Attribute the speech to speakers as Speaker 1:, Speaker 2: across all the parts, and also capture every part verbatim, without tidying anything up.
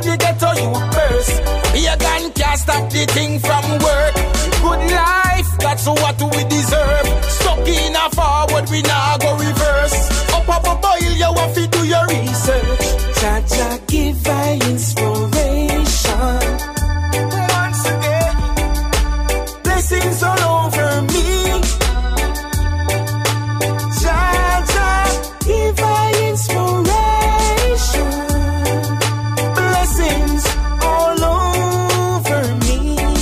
Speaker 1: the ghetto you burst. Pagan can't stop the thing from work. Good life, that's what we deserve. Stuck in a forward, we now go reverse. Up up a boil, you have to do your research. Cha-cha give I inspiration. Once again, blessings all over me. Cha-cha give I inspiration. Blessings all over me.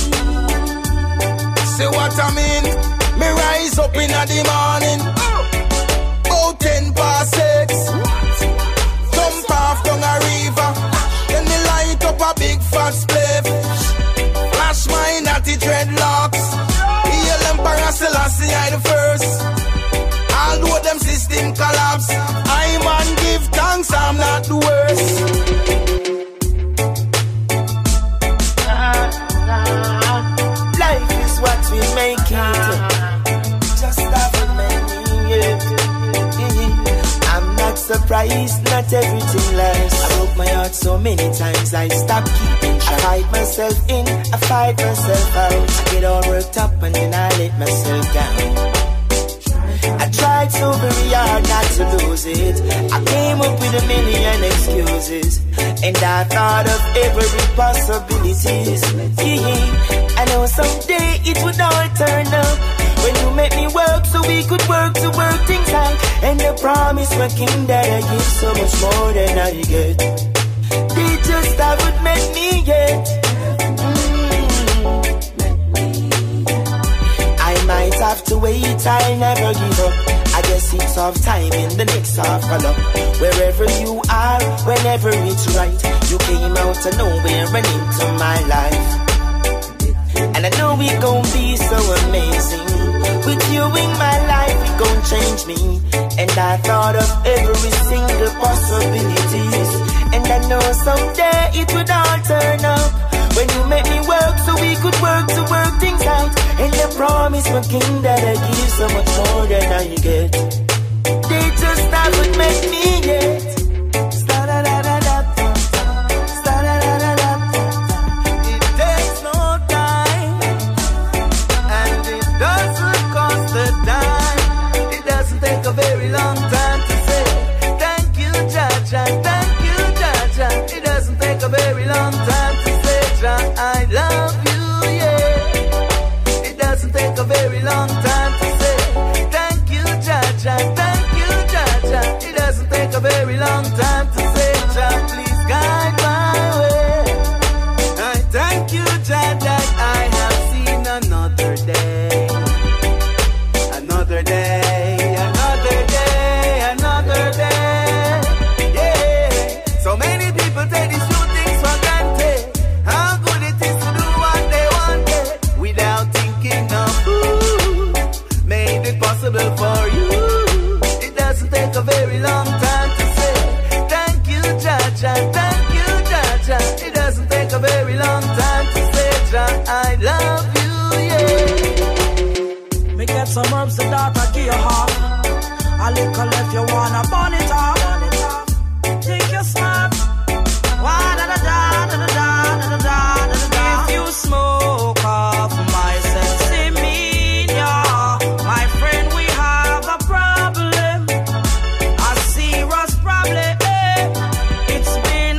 Speaker 1: Say what I mean. Me rise up in the morning, about ten past six. Jump off down a river, then me light up a big fat spliff. Flash my natty dreadlocks. Hail Emperor Selassie I the first. Although them system collapse, I man give thanks I'm not the worst. Life is what we make it. Just have a minute. I'm not surprised, not everything lasts. I broke my heart so many times I stopped keeping track. I fight myself in, I fight myself out. I get all worked up and then I let myself down. I tried so very hard not to lose it. I came up with a million excuses, and I thought of every possibilities. Yeah, I know someday it would all turn up when you make me work so we could work to work things out. And the promise working that I give so much more than I get. They just haven't met me yet. I might have to wait, I'll never give up. I guess it's of time in the next half follow. Wherever you are, whenever it's right, you came out of nowhere and into my life. And I know we gon' be so amazing. With you in my life, it gon' change me. And I thought of every single possibilities. And I know someday it would all turn up when you make me work so we could work to work things out. And I promise my king that I give so much more than I get. They just haven't met me yet. It takes no time, and it doesn't cost a dime. It doesn't take a very long time to say thank you, Jaja, thank you, Jaja. It doesn't take a very long time to say I love you, yeah. It doesn't take a very long time to say thank you, Jaja, thank you, Jaja. It doesn't take a very long time to say, Jah, please guide my way. I thank you, Jaja, I have seen another day, another day, another day, another day. Yeah, so many people take these few things for granted. How good it is to do what they wanted without thinking of who made it possible for you. It doesn't take a very long time to say thank you, Jaja, thank you, Jaja. It doesn't take a very long time to say, Jah, I love you, yeah. Me get some herbs the daughter give your heart. A little if you wanna burn it off. Think you're smart. Wah da da da da da da da da da da. If you smoke off my sensimilia, my friend, we have a problem, a serious problem. It's been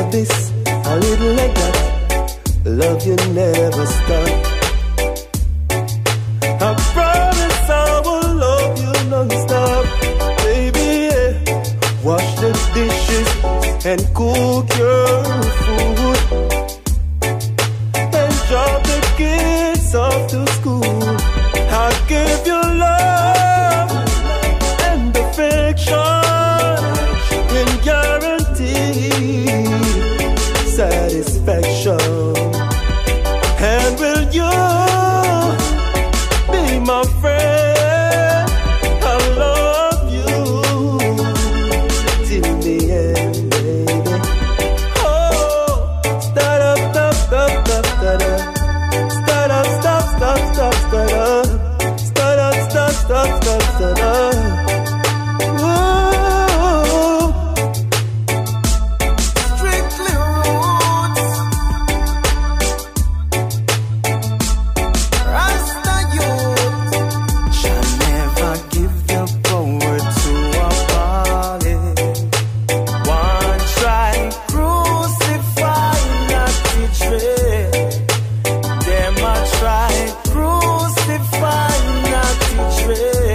Speaker 1: like this, a little like that. Love you never stop. I promise I will love you non-stop. Baby, yeah. Wash the dishes and cook your food, and drop the kids off to school. I'll give you love and affection and guarantee satisfaction. And will you be my friend? I love you till the end, baby. Oh, start up, stop, stop, stop, start up. Start up, stop, stop, stop, start up. Start up, stop, stop, stop, start up. Whoa. Strictly roots. Rasta youth shall never give the power to a body. One try crucify, not betray. Them a try crucify, not betray.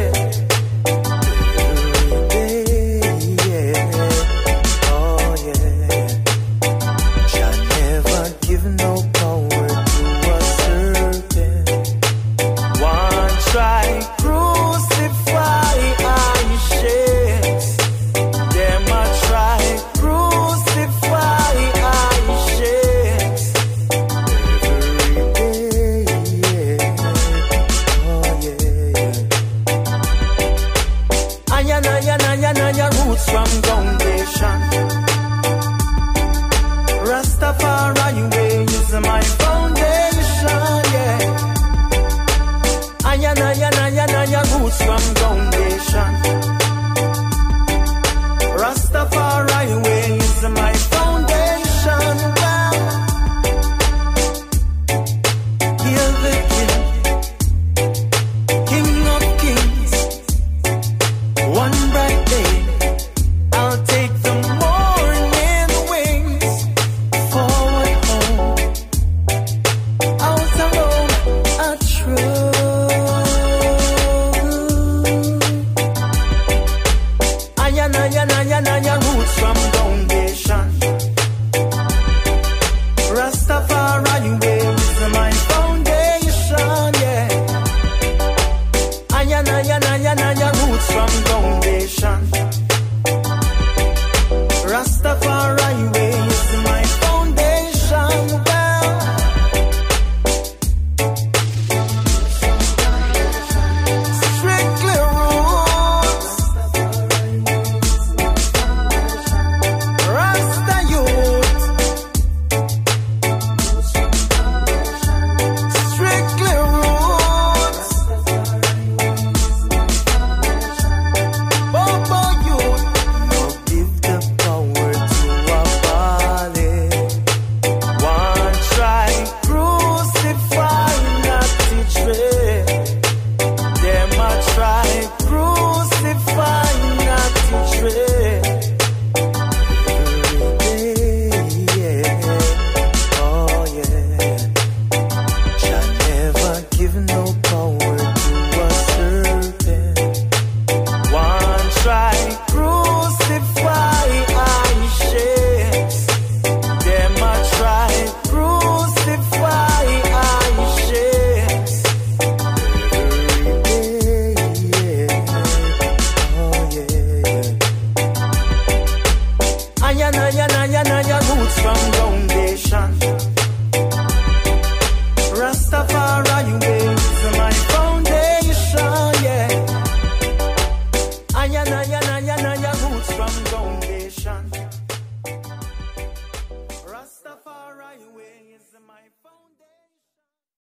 Speaker 1: Yeah, oh yeah. Shall never give no power to a serpent. One try crucify, I shakes. Them a try crucify, I shakes. Every day, yeah, oh yeah. Ayan, ayan, ayan, ayan, roots from foundation. Rastafari way is my foundation, yeah. Ayan, ayan, ayan, ayan, roots from foundation. Rastafari way is my foundation, well. Hear the king, king of kings. One bright day, I'll take the morning wings. Forward home, out alone, a trouble. Ayan, ayan, ayan, ayan, roots from foundation. Rastafari way is my foundation, yeah. Ayan, ayan, ayan, ayan, roots from foundation. Rastafari way is my foundation, well. Strictly roots. Rasta youth. Strictly roots. Bobo youth. No give the power to a body. One try crucify, not betray. Them a try crucify, not betray. Yeah, oh yeah. Shall never give no power to a serpent. One try crucify, I shakes. Them a try crucify, I shakes. Every day, yeah, oh yeah. Ayan, ayan, ayan, ayan, roots from foundation. Rastafari way is my foundation, yeah. Ayan, ayan, ayan, ayan, roots from foundation. Rastafari way is my foundation.